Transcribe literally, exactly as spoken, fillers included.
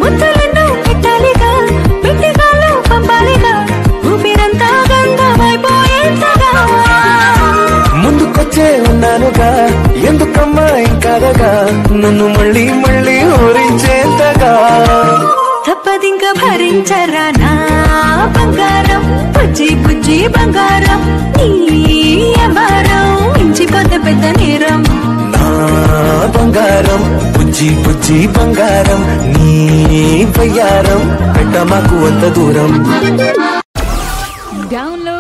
ముద్దలను పెట్టాలిగా పెట్టిగాలు పంపాలిగా ఊపిరంతా గంధమైపోయేంతగా ముందుకొచ్చే ఉన్నానుగా ఎందుకమ్మా ఇంకాదగా నన్ను మళ్ళీ మళ్ళీ ఊరించేంతగా తప్పదింక భరించరా నా బంగారం బుజ్జి బుజ్జి బంగారం నీ అమారం మించిపోతే పెద్ద నేరం నా బంగారం బుజ్జి బుజ్జి బంగారం నీ బయ్యారం పెట్ట మాకు అంత దూరం. డౌన్లోడ్